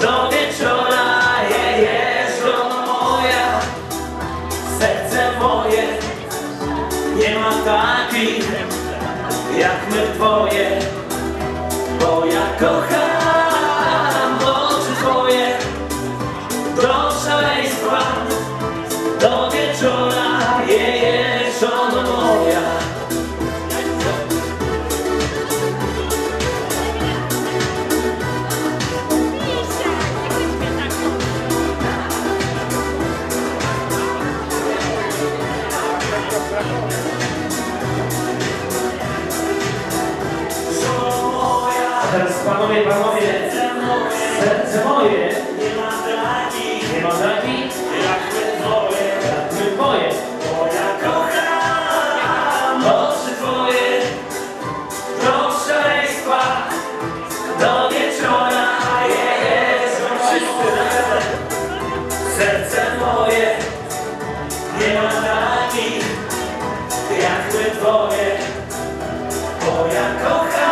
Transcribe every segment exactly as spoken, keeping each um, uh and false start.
do wieczora, je, je, żono moja. Serce moje nie ma takich jak my twoje, bo ja kocham oczy twoje do szaleństwa, do wieczora, je, je, żono moja. Teraz panowie, panowie, serce moje nie ma takich, nie ma takich jak my twoje, jak my twoje, bo ja kocham oczy twoje do szaleństwa, do wieczora, je, je, wszyscy razem. Serce moje nie ma takich jak my twoje, bo ja kocham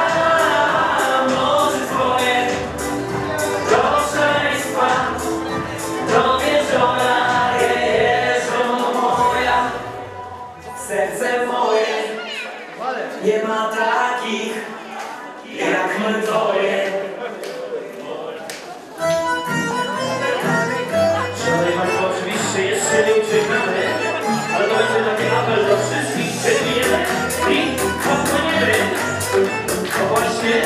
serce moje, nie ma takich jak my twoje. Szanowni Państwo, oczywiście jeszcze nie uciekamy, ale to będzie taki apel do wszystkich, czyli jeden i popłyniemy. To właśnie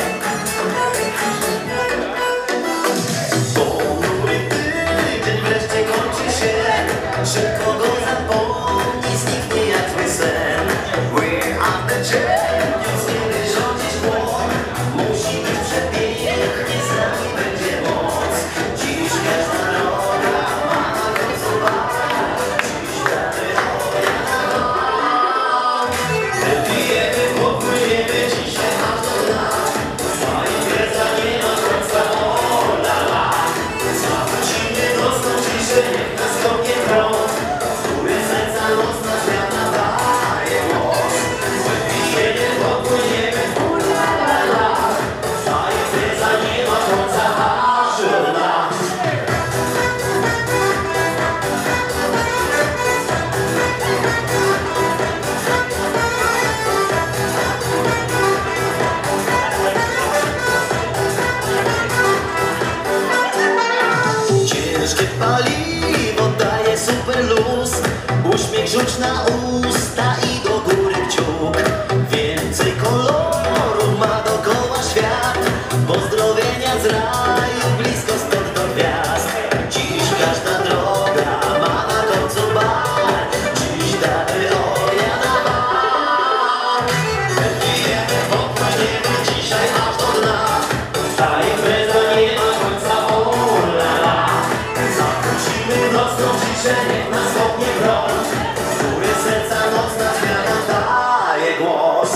ponury tydzień wreszcie kończy się, szybko go zapomni, zniknie jak zły sen. We are the champions, kiedy rządzisz błąd, musi być przepięknie, z nami będzie moc. Dziś każda droga ma na końcu bar, dziś ta teoria. Wypijemy, popłyniemy dzisiaj aż do dna, a impreza nie ma końca, o la la. Zawrócimy nocną ciszę, niech nas kopnie prąd, góry serca nocna zmiana daje głos. Wypijemy, popłyniemy, u la la la, a impreza nie ma końca, aż do dna. Ciężkie paliwo daje super luz, uśmiech rzuć na usta i do góry kciuk. Więcej koloru ma dookoła świat, pozdrowienia z raju, blisko stąd do gwiazd. Dziś każda droga ma na końcu bar, dziś ta teoria na bar. Wypijemy, popłyniemy dzisiaj aż do dna, ta impreza nie ma końca, o la la. Zawrócimy nocną ciszę, niech nas kopnie prąd, z góry serca nocna zmiana daje głos.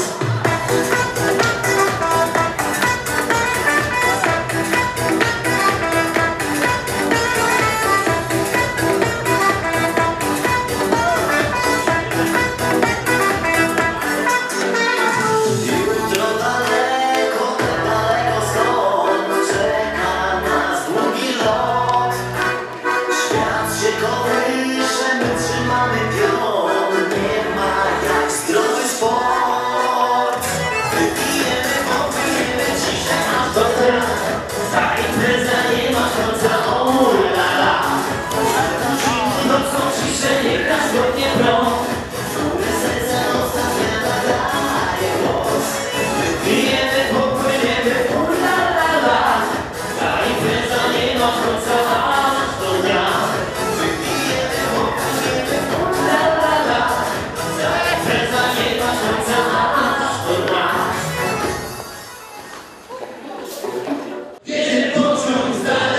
Jutro daleko, daleko stąd czeka nas długi lot. Świat się kołysze, my trzymamy pion, nie ma jak zdrowy sport. Wypijemy, popijemy dzisiaj aż do dna, ta impreza nie ma końca, o la la. Zawrócimy nocną ciszę, niech nas kopnie prąd, z góry serca nocna zmiana daje głos. Wypijemy, popłyniemy, u la la la, ta impreza nie ma końca, aż do dnia. Wypijemy, popłyniemy, u la la la, ta impreza nie ma końca, aż do dnia. Jedzie pociąg z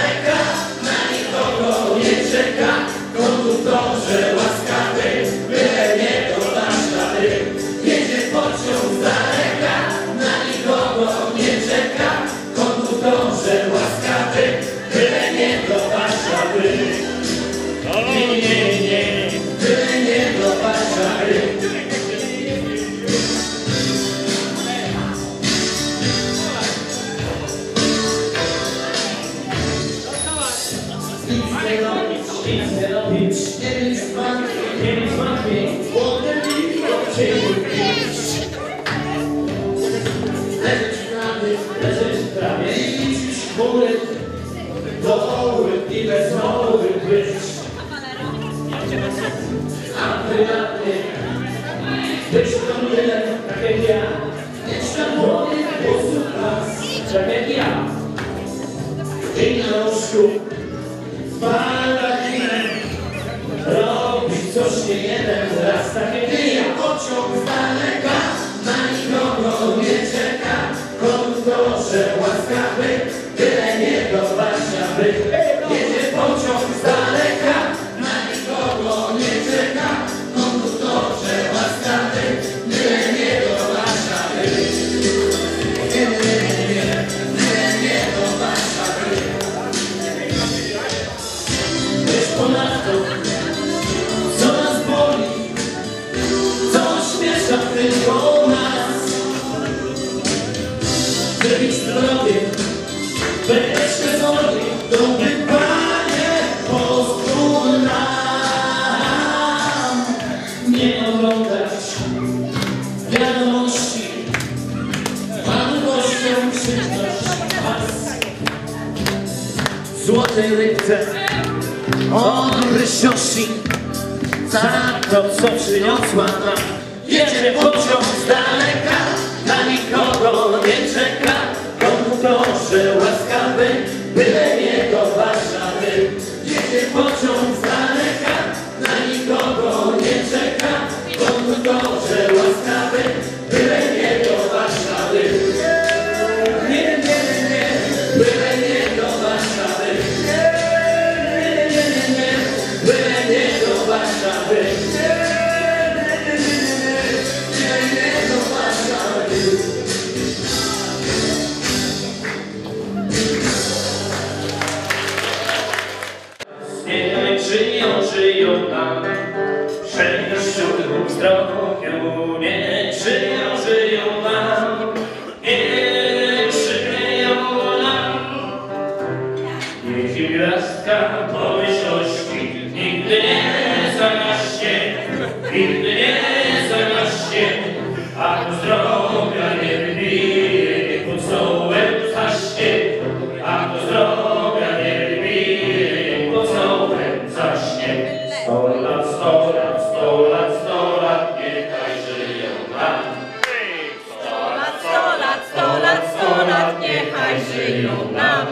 ślizgę robić, nie mieć zmartwień, nie mieć zmartwień, chłodny do ciebie pić. Leżeć w trawie, leżeć w trawie i liczyć chmury, doły i wesoły być. A ty na mnie, być to mnie, tak jak ja, mieć na głowie włosów las, tak jak ja. I na łóżku baldachinem robić coś nie jeden raz, tak jak ja. Pociąg z daleka na nikogo nie czeka, konduktorze łaskawy, tyle nie do Warszawy. Jedzie pociąg z daleka, na nikogo nie czeka, konduktorze łaskawy, tyle nie do Warszawy. Nie, nie, nie, nie, tyle nie do Warszawy. Wiesz ponadto, co nas boli, co śmiesza tylko nas. Wybić zdrowie, być wesoły, dobry Panie, pozwól nam nie oglądać wiadomości, Panu gościom krzywność was. Złotej rybce od Rysiosi, za to co przyniosła nam. Jedzie pociąg z daleka, na nikogo nie czeka, konduktorze łaskawy, byle nie do Warszawy. Jedzie pociąg z daleka, na nikogo nie czeka, konduktorze łaskawy, byle nie do Warszawy. Nie, nie, nie, nie, byle nie do Warszawy. Nie, nie, nie, nie, nie, byle nie do Warszawy. Żyją, żyją nam, w szczęściu lub zdrowiu, nie żyją, żyją nam, nie żyją nam. Niech gwiazdka pomyślności nigdy nie zagaśnie, nigdy nie zagaśnie, a do zdrowia nie wybije, pod stołem zaśnie, a do zdrowia nie wybije, pod stołem zaśnie. Sto lat, sto lat, sto lat, sto lat, niechaj żyją nam. Sto lat, sto lat, sto lat, sto lat, niechaj żyją nam.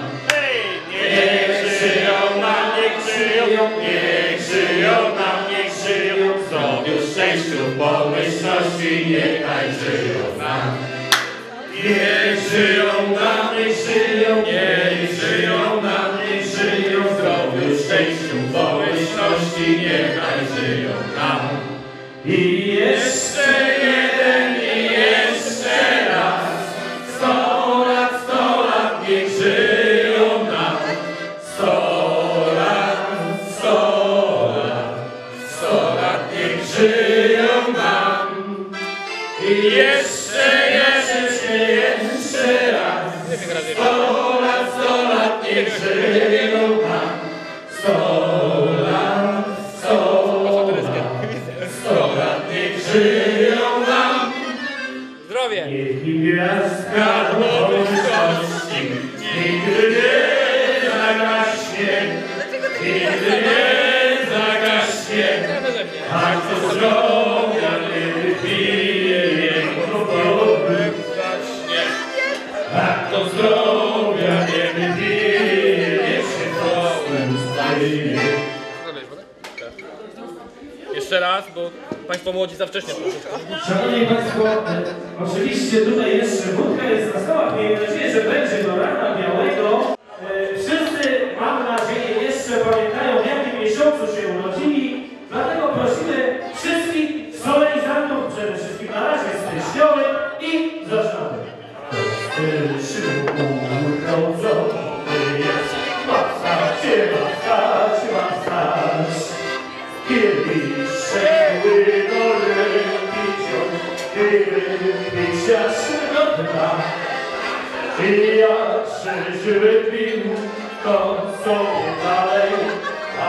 Niech żyją nam, niech żyją, niech żyją nam, niech żyją. W zdrowiu, szczęściu, pomyślności, niechaj żyją nam. Niech żyją nam, niech żyją, niech żyją nam, niech żyją. W zdrowiu, szczęściu, pomyślności, niechaj żyją nam. I jeszcze jeden, i jeszcze raz. Sto lat, sto lat, niech żyją nam. Sto lat, sto lat, sto lat, niech żyją nam. I jeszcze, jeszcze, jeszcze raz. Sto lat, sto lat, niech żyją nam. Sto lat, sto lat, sto lat, niech żyją nam. Zdrowie! Niech gwiazdka pomyślności nigdy nie zagaśnie, nigdy nie zagaśnie, a kto zdrowia nie wypije, niech podobny zaśnie. A kto zdrowia nie wypije, niech się problem staje. Jeszcze raz, bo Państwo młodzi za wcześnie troszeczkę. Szanowni Państwo, oczywiście tutaj jeszcze wódka jest na stołach. Miejmy nadzieję, że będzie do rana białego. E, Wszyscy, mam nadzieję, jeszcze pamiętają, w jakim miesiącu się urodzili. Dlatego prosimy wszystkich solenizantów, przede wszystkim na razie styczniowy i zaczynamy. Masacie, masacie, masacie. Kieliszek płyną ręki wziąć, wypić jasnego dna. I jak przeżyły pił, to sobie dalej,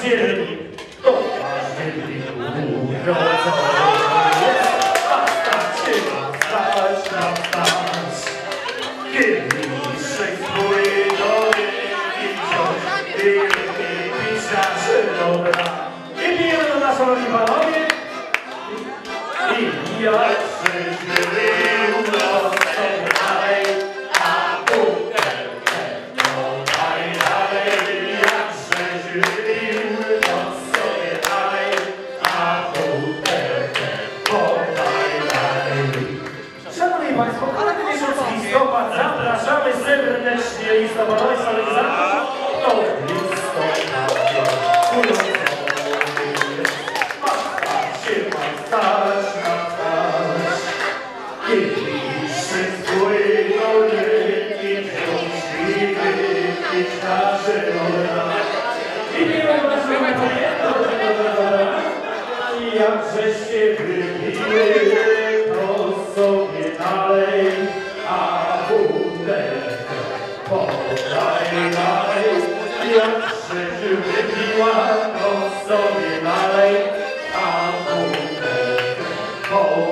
październik, to październik urodzony jest. Basta trzeba stać na stać, kieliszek spłynął i wciąż wielki pisarzy dobra. I pijemy do nas, szanowni panowie, i jak przeżył los dalej, a butelkę podaj dalej. Jak przeżył los sobie dalej, a butelkę podaj dalej. Szanowni Państwo, kolejny miesiąc listopad, zapraszamy serdecznie listopadowe solenizantów do listopadzie urodzony. Stać na twarz, kieliszek spłynął wielki, wciąż i wypić każe ona. I nie ma naszego pamiętania, jakżeście wypiły, to sobie dalej, a butelkę podaj dalej. Jakżeście wypiła, to sobie dalej, a butelkę podaj.